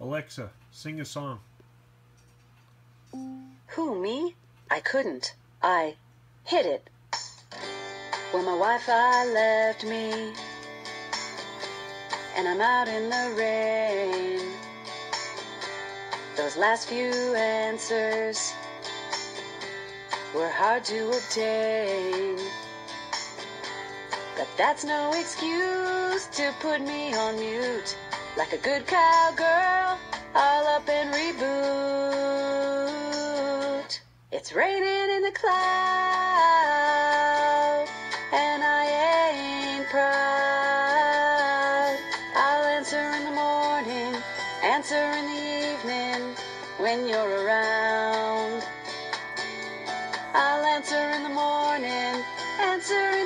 Alexa, sing a song. Who, me? I couldn't. I hit it. When my Wi-Fi left me and I'm out in the rain, those last few answers were hard to obtain. But that's no excuse to put me on mute. Like a good cowgirl, I'll up and reboot. It's raining in the clouds, and I ain't proud. I'll answer in the morning, answer in the evening, when you're around. I'll answer in the morning, answer